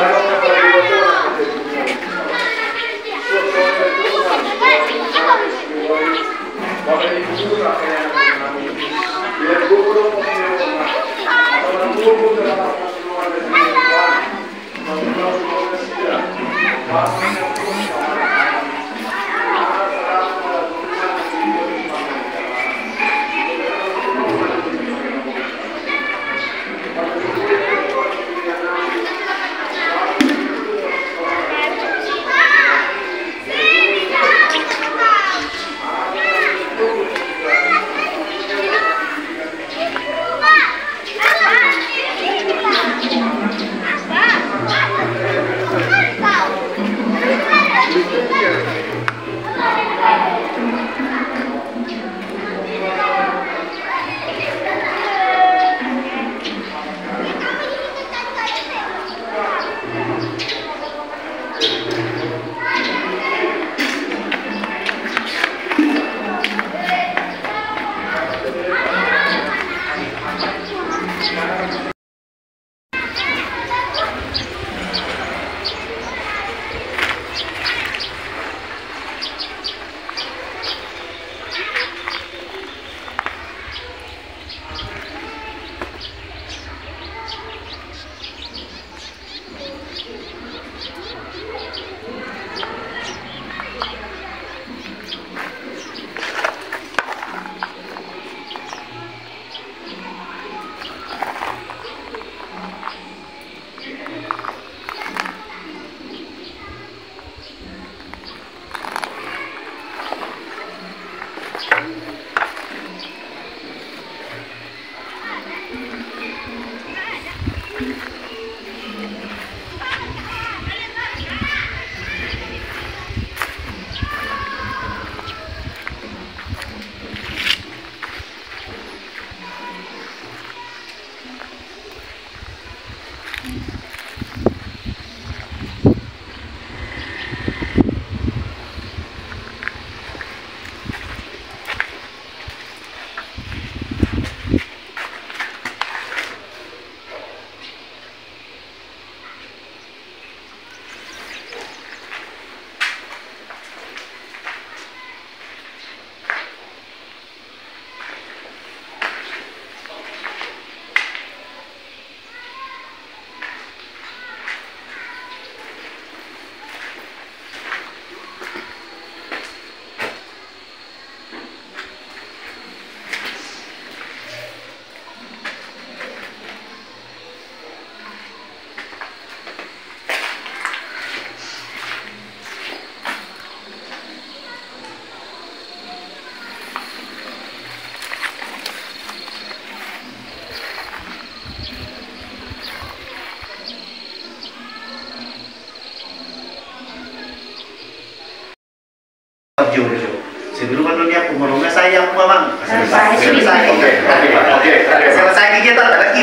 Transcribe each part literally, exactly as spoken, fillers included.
Sebelum dunia pemurungan saya yang memang selesai. Selesai. Oke, oke, selesai kegiatan lagi.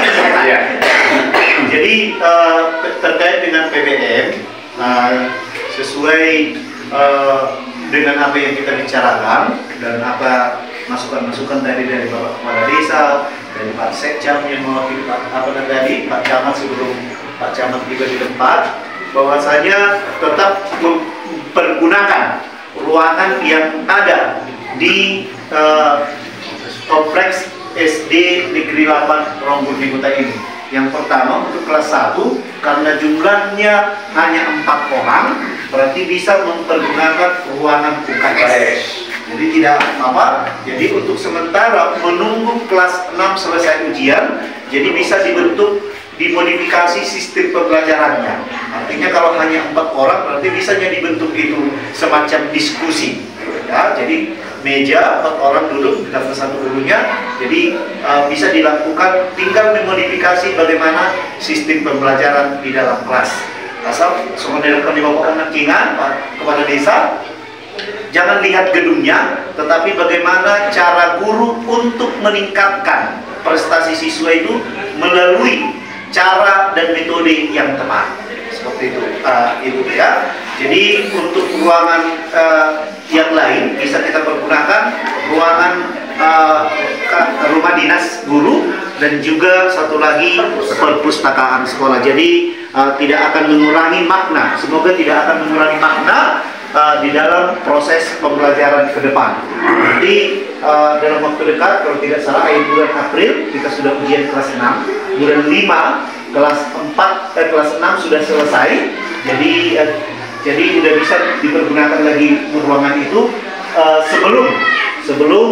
Jadi uh, terkait dengan P B M uh, sesuai uh, dengan apa yang kita bicarakan dan apa masukan-masukan tadi dari Bapak Kepala Desa, dari Pak Sekcam yang mewakili Pak apa tadi Pak Camat sebelum Pak Camat tiba di tempat, bahwasanya tetap mempergunakan ruangan yang ada di uh, kompleks S D Negeri delapan Rongguni Kota ini. Yang pertama untuk kelas satu, karena jumlahnya hanya empat orang, berarti bisa mempergunakan ruangan U K S. Jadi tidak apa, jadi untuk sementara menunggu kelas enam selesai ujian, jadi bisa dibentuk dimodifikasi sistem pembelajarannya. Artinya kalau hanya empat orang berarti bisanya dibentuk itu semacam diskusi. Ya, jadi meja empat orang duduk di daftar satu dulunya, jadi uh, bisa dilakukan, tinggal memodifikasi bagaimana sistem pembelajaran di dalam kelas. Asal sebenarnya di Bapak Onakingan, Pak Kepala Desa, jangan lihat gedungnya, tetapi bagaimana cara guru untuk meningkatkan prestasi siswa itu melalui cara dan metode yang tepat. Seperti itu, uh, Ibu ya. Jadi untuk ruangan uh, yang lain bisa kita pergunakan ruangan uh, rumah dinas guru dan juga satu lagi perpustakaan sekolah. Jadi uh, tidak akan mengurangi makna. Semoga tidak akan mengurangi makna uh, di dalam proses pembelajaran ke depan. Jadi uh, dalam waktu dekat, kalau tidak salah akhir bulan April kita sudah ujian kelas enam, bulan lima kelas empat eh, kelas enam sudah selesai. Jadi uh, jadi sudah bisa dipergunakan lagi ruangan itu uh, sebelum sebelum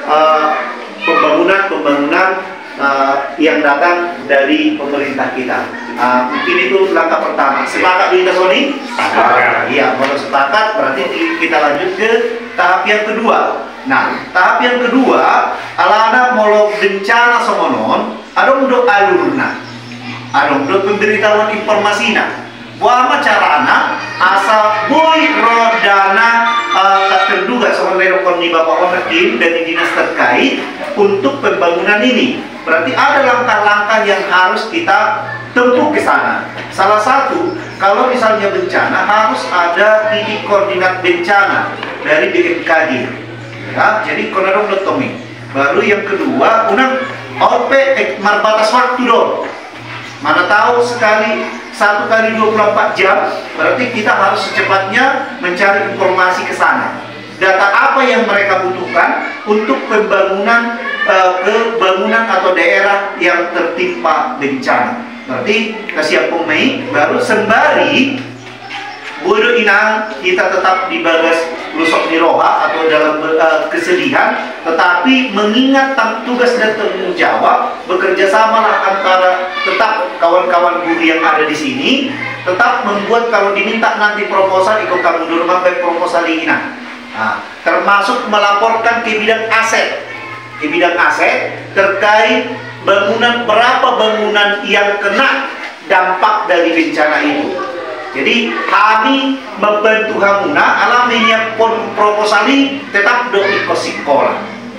uh, pembangunan-pembangunan uh, yang datang dari pemerintah kita. Uh, mungkin itu langkah pertama. Sepakat kita Sony? Sepakat. Iya, kalau sepakat berarti kita lanjut ke tahap yang kedua. Nah, tahap yang kedua, alana molo bencana somonon, ada untuk alurna, ada untuk pemberitahuan informasinya. Buama carana asa boy rodana uh, tak terduga sama nerokon ni bapak onakim dan dinas terkait untuk pembangunan ini. Berarti ada langkah-langkah yang harus kita tempuh ke sana. Salah satu, kalau misalnya bencana harus ada titik koordinat bencana dari B M K D. Ya, jadi konorong dotomi. Baru yang kedua, unang O P eh, marbatas waktu dong. Mana tahu sekali satu kali dua puluh empat jam, berarti kita harus secepatnya mencari informasi ke sana. Data apa yang mereka butuhkan untuk pembangunan uh, ke bangunan atau daerah yang tertimpa bencana. Berarti kasih pemain baru sembari bodoh inang kita tetap di bagas lusok niroha atau dalam uh, kesedihan, tetapi mengingat tugas dan tanggung jawab bekerja samalah antara tetap kawan-kawan guru yang ada di sini, tetap membuat kalau diminta nanti proposal ikut kamu dulu sampai proposal ini. Nah, termasuk melaporkan ke bidang aset, ke bidang aset terkait bangunan, berapa bangunan yang kena dampak dari bencana itu. Jadi kami membantu hamuna alaminya pun proposal ini tetap do ikut sekolah.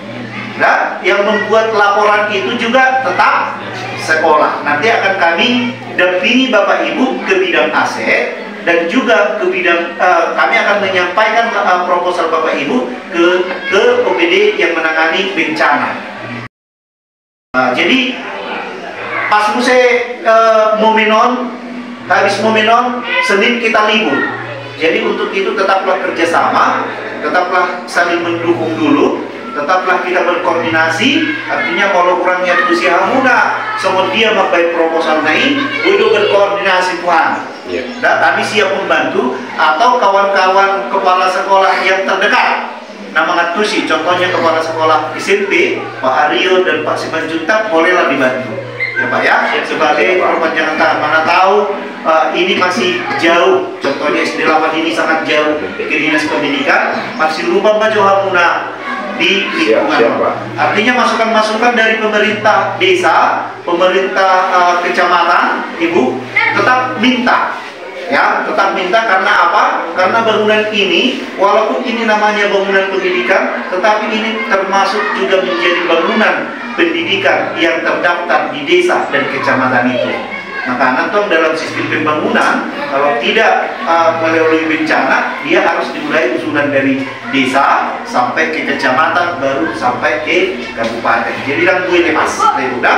Nah, yang membuat laporan itu juga tetap sekolah. Nanti akan kami dampingi Bapak Ibu ke bidang aset dan juga ke bidang uh, kami akan menyampaikan uh, proposal Bapak Ibu ke ke O P D yang menangani bencana. Uh, jadi pas muse uh, momenon habis momenon Senin kita libur. Jadi untuk itu tetaplah kerjasama, tetaplah saling mendukung dulu, tetaplah kita berkoordinasi. Artinya kalau kurangnya tusi hamuna, semua dia makai proposal naik, udah berkoordinasi Tuhan. Yeah. Dan kami siap membantu atau kawan-kawan kepala sekolah yang terdekat. Nama ngatusi, contohnya kepala sekolah S M P, Pak Aryo dan Pak Simanjuntak bolehlah dibantu. Ya Pak ya, sebagai perpanjangan tangan. Mana tahu uh, ini masih jauh, contohnya S D delapan ini sangat jauh ke dinas pendidikan, masih lupa maju hamuna di lingkungan. Siap, siap, artinya masukan-masukan dari pemerintah desa, pemerintah uh, kecamatan, Ibu tetap minta, ya tetap minta karena apa? Karena bangunan ini, walaupun ini namanya bangunan pendidikan, tetapi ini termasuk juga menjadi bangunan pendidikan yang terdaftar di desa dan kecamatan itu. Maka nanti dalam sistem pembangunan, kalau tidak uh, melalui bencana, dia harus dimulai usulan dari desa sampai ke kecamatan, baru sampai ke kabupaten. Jadi dan gue lepas, udah.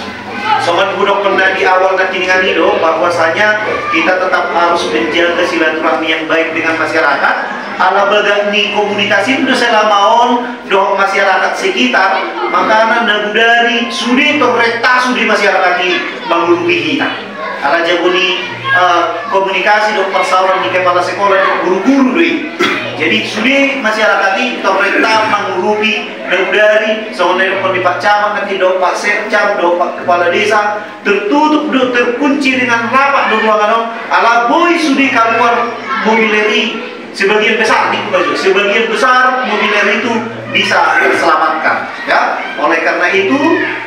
Sobat budok pernah di awal dengan itu bahwasanya kita tetap harus menjaga silaturahmi yang baik dengan masyarakat. Ala baga ni komunikasi itu selamaon doh masyarakat sekitar, makanya nagu dari sudi torrekta sudi masyarakat di mengurungi kita. Ala jabuni uh, komunikasi doh persauran di kepala sekolah doh guru-guru deh. Jadi sudi masyarakat ini torrekta mengurupi nagu dari soalnya doh di Pak Camat nanti doh Pak Sekcam doh Pak Kepala Desa tertutup doh terkunci dengan rapat doh ruangan. Ala boy sudi keluar mobileri. Sebagian besar di baju, sebagian besar mobiler itu bisa terselamatkan, ya. Oleh karena itu,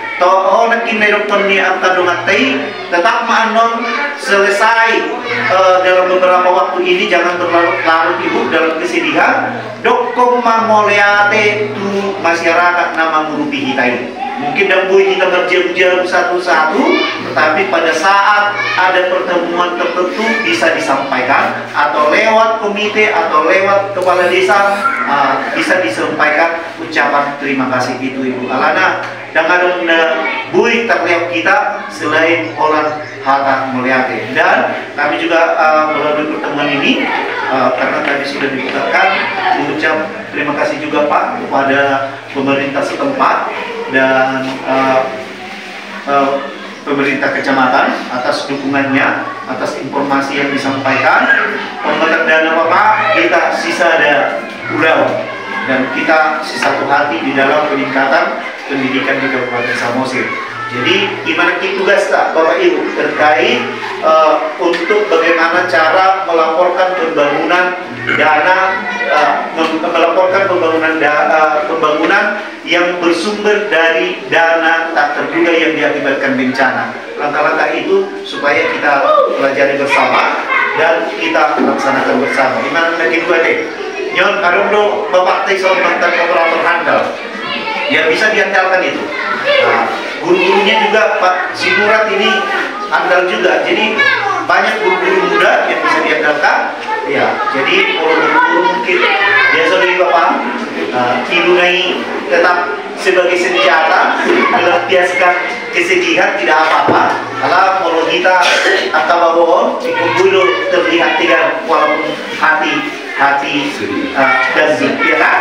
toh nak kinai peni antadongatai tetap manon selesai uh, dalam beberapa waktu ini, jangan berlarut-larut Ibu dalam kesedihan. Dokom mamoleate tu masyarakat nama murupi kita ini. Mungkin dambui kita berjam-jam satu-satu, tetapi pada saat ada pertemuan tertentu bisa disampaikan atau lewat komite atau lewat kepala desa uh, bisa disampaikan ucapan terima kasih itu Ibu Alana. dan ada bui terlihat kita selain orang Hatta Mulyati. Dan kami juga uh, melalui pertemuan ini uh, karena tadi sudah dikatakan, mengucap terima kasih juga Pak kepada pemerintah setempat dan uh, uh, pemerintah kecamatan atas dukungannya, atas informasi yang disampaikan. Pembagian dana Bapak, kita sisa ada pulau dan kita satu hati di dalam peningkatan pendidikan di Kabupaten Samosir. Jadi gimana tugas tak Bapak Ibu terkait uh, untuk bagaimana cara melaporkan pembangunan dana, uh, melaporkan pembangunan da, uh, pembangunan yang bersumber dari dana tak terduga yang diakibatkan bencana. Langkah-langkah itu supaya kita pelajari bersama dan kita laksanakan bersama. Gimana lagi dua deh? Nyon karundo Bapak Teh soal mantan operator handal yang bisa diandalkan itu. Nah, guru-gurunya juga Pak Sinurat ini andal juga. Jadi banyak guru-guru muda yang bisa diandalkan. Ya, jadi kalau guru-guru mungkin biasa dari Bapak uh, Kidunai tetap sebagai senjata melampiaskan kesedihan tidak apa-apa. Kalau kalau kita atau bahwa dulu terlihat tidak walaupun hati hati uh, dan ya kan.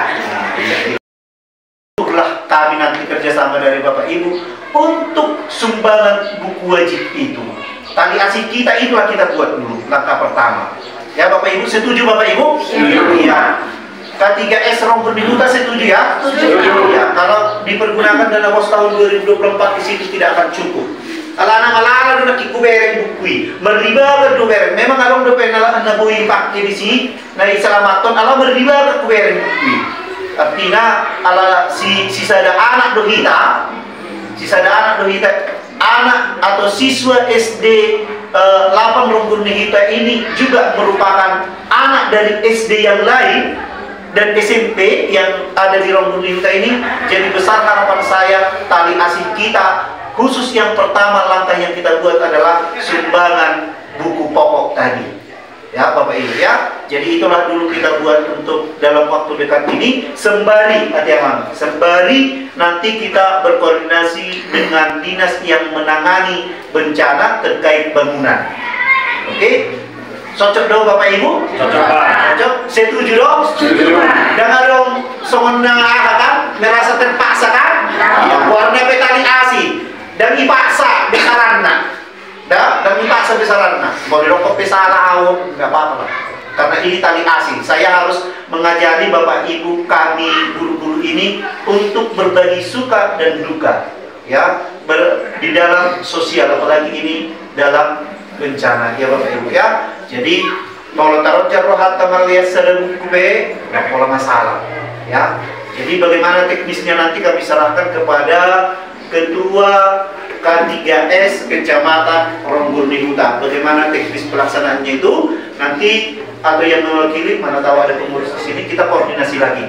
Itulah kami nanti kerjasama dari Bapak Ibu untuk sumbangan buku wajib itu. Tali asih kita itulah kita buat dulu langkah pertama. Ya Bapak Ibu, setuju Bapak Ibu? Iya. K tiga S Rompur di Huta setuju ya? Setuju. Ya, kalau dipergunakan dana pos tahun dua ribu dua puluh empat di situ tidak akan cukup. Kalau anak malala dulu nak kiku bereng bukui, meriba berdu bereng. Memang kalau udah penal anak bui pakai di sini, nah selamaton, Allah meriba berdu bereng bukui. Artinya ala si sisa ada anak dohita, sisa ada anak dohita, anak atau siswa S D uh, delapan Rompur Nihita ini juga merupakan anak dari S D yang lain dan S M P yang ada di Rompur Nihita ini. Jadi besar harapan saya tali asih kita, khusus yang pertama langkah yang kita buat adalah sumbangan buku pokok tadi. Ya Bapak Ibu ya. Jadi itulah dulu kita buat untuk dalam waktu dekat ini. Sembari hati-hati, sembari nanti kita berkoordinasi dengan dinas yang menangani bencana terkait bangunan. Oke? Cocok dong Bapak Ibu? Cocok Pak. Cocok? Setuju dong? Setuju. Jangan dong semenang kan? Merasa terpaksa kan? Ya, warna petali asih dan dipaksa besaranna. Dah, dan dipaksa besaranna. Mau dirokok pesala awon, nggak apa-apa lah. Karena ini tali asih. Saya harus mengajari Bapak Ibu kami guru-guru ini untuk berbagi suka dan duka. Ya, ber, di dalam sosial, apalagi ini dalam bencana ya Bapak Ibu ya. Jadi kalau taruh rohat tamal lihat serem kube nggak pola masalah ya. Jadi bagaimana teknisnya nanti kami serahkan kepada Ketua K tiga S Kecamatan Rompur Nihuta. Bagaimana teknis pelaksanaannya itu nanti atau yang mewakili, mana tahu ada pengurus di sini, kita koordinasi lagi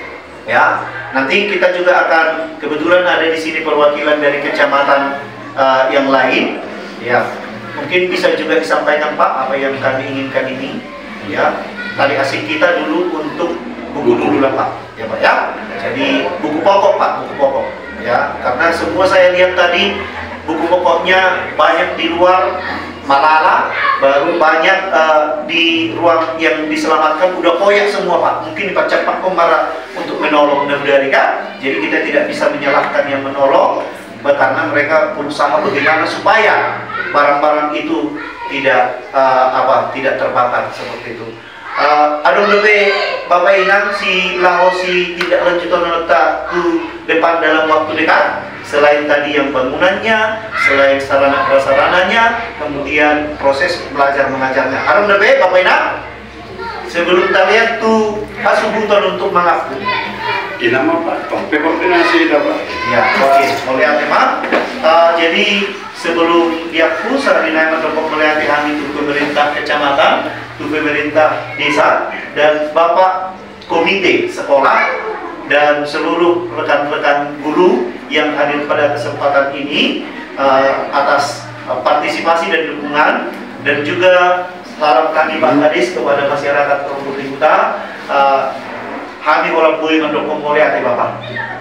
ya. Nanti kita juga akan, kebetulan ada di sini perwakilan dari kecamatan uh, yang lain ya. Mungkin bisa juga disampaikan Pak apa yang kami inginkan ini ya. Tali asih kita dulu untuk buku dulu lah Pak ya Pak ya. Jadi buku pokok Pak, buku pokok ya. Karena semua saya lihat tadi buku pokoknya banyak di luar Malala, baru banyak uh, di ruang yang diselamatkan udah koyak semua Pak. Mungkin Pak Cepak Komara untuk menolong dari kan. Jadi kita tidak bisa menyalahkan yang menolong karena mereka berusaha bagaimana supaya barang-barang itu tidak uh, apa tidak terbakar seperti itu. Uh, Adong lebih Bapak Inang si Lao si tidak lanjutan letak ke depan dalam waktu dekat. Selain tadi yang bangunannya, selain sarana prasarananya, kemudian proses belajar mengajarnya. Adong lebih Bapak Inang. Sebelum kita lihat tuh asubutan untuk mengaku. Ini nama Pak, Tompe koordinasi dapat. Ya, oke. Okay. Melihat teman. Uh, jadi sebelum dia pusat dinamai mendukung melihat kami itu pemerintah kecamatan, itu pemerintah desa dan Bapak komite sekolah dan seluruh rekan-rekan guru yang hadir pada kesempatan ini uh, atas uh, partisipasi dan dukungan, dan juga salam kami Pak Kadis kepada masyarakat Rompur Nihuta. Uh, Kami orang boleh mendukung melihat Bapak.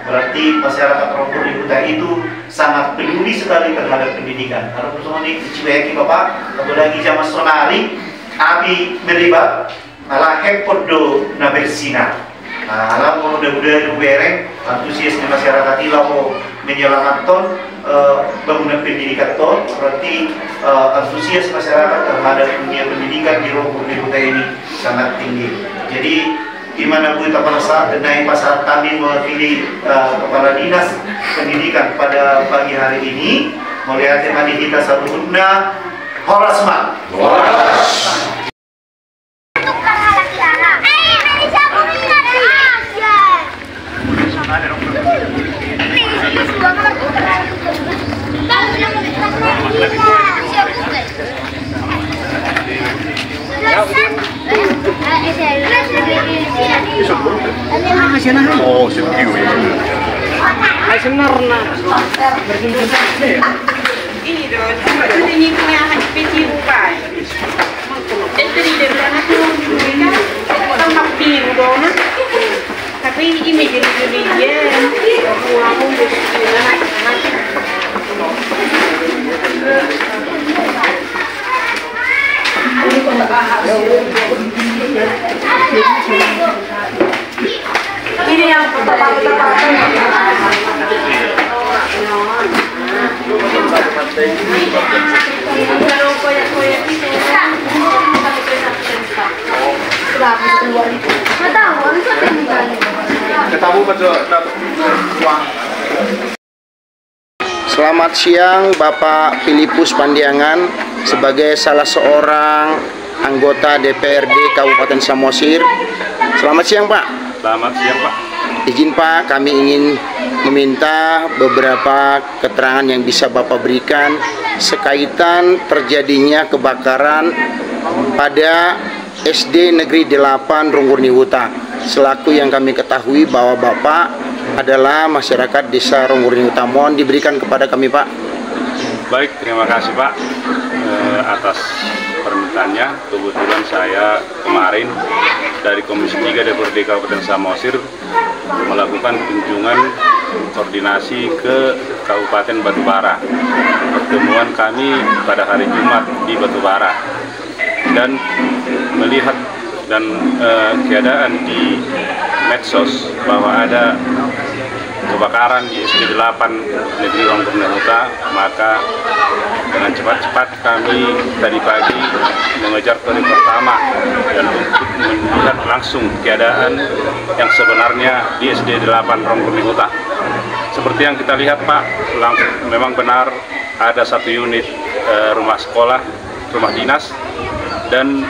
Berarti masyarakat Rongkuni Huta itu sangat peduli sekali terhadap pendidikan. Karena persoalan ini Cibayaki Bapak, apalagi zaman sonari, abi meribat, ala hepodo na bersina. Nah, alam mudah-mudahan bereng, antusias di masyarakat ilau menyelamatkan uh, bangunan pendidikan ton, berarti uh, antusias masyarakat terhadap dunia pendidikan di Rongkuni Huta ini sangat tinggi. Jadi di mana Bu pada saat naik pasar kami mewakili uh, kepala dinas pendidikan pada pagi hari ini melihat tadi kita satu guna horasma. Oh, sentido ya. Ini dong, ini punya spesies bukan. Itu di depan aku kan tampak biru dong. Tapi ini jadi durian. Aku aku ini yang Selamat siang Bapak Filipus Pandiangan sebagai salah seorang anggota D P R D Kabupaten Samosir. Selamat siang Pak. Selamat siang Pak. Izin Pak, kami ingin meminta beberapa keterangan yang bisa Bapak berikan sekaitan terjadinya kebakaran pada S D Negeri delapan Rongkuni Huta. Selaku yang kami ketahui bahwa Bapak adalah masyarakat Desa Rongkuni Huta. Mohon diberikan kepada kami Pak. Baik, terima kasih Pak eh, atas permintaannya. Kebetulan saya kemarin dari Komisi tiga D P R D Kabupaten Samosir melakukan kunjungan koordinasi ke Kabupaten Batubara. Pertemuan kami pada hari Jumat di Batubara dan melihat dan eh, keadaan di medsos bahwa ada kebakaran di S D delapan Negeri Rongkuni Huta, maka dengan cepat-cepat kami tadi pagi mengejar periode pertama dan untuk melihat langsung keadaan yang sebenarnya di S D delapan Rongkuni Huta. Seperti yang kita lihat Pak, langsung, memang benar ada satu unit e, rumah sekolah, rumah dinas, dan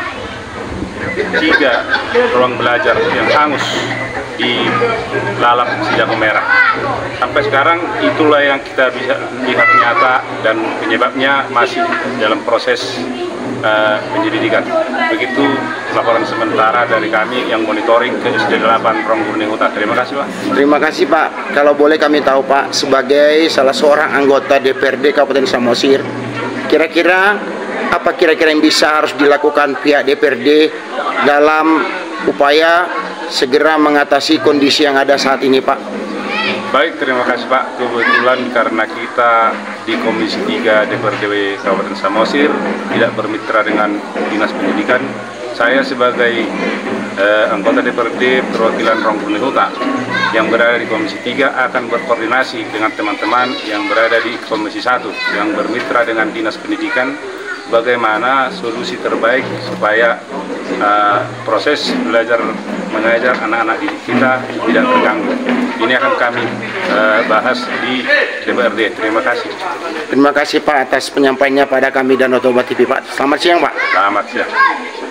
tiga ruang belajar yang hangus di lalap Sejago Merah. Sampai sekarang itulah yang kita bisa lihat nyata dan penyebabnya masih dalam proses uh, penyelidikan. Begitu laporan sementara dari kami yang monitoring ke S D delapan Rongkuni Huta. Terima kasih Pak. Terima kasih Pak. Kalau boleh kami tahu Pak, sebagai salah seorang anggota D P R D Kabupaten Samosir, kira-kira apa kira-kira yang bisa harus dilakukan pihak D P R D dalam upaya segera mengatasi kondisi yang ada saat ini Pak? Baik, terima kasih Pak. Kebetulan karena kita di Komisi tiga D P R D Kabupaten Samosir tidak bermitra dengan Dinas Pendidikan, saya sebagai eh, anggota D P R D perwakilan Rongkuni Huta yang berada di Komisi tiga akan berkoordinasi dengan teman-teman yang berada di Komisi satu yang bermitra dengan Dinas Pendidikan bagaimana solusi terbaik supaya uh, proses belajar mengajar anak-anak didik kita tidak terganggu. Ini akan kami uh, bahas di D P R D. Terima kasih. Terima kasih Pak atas penyampaiannya pada kami dan Otoba T V Pak. Selamat siang Pak. Selamat siang.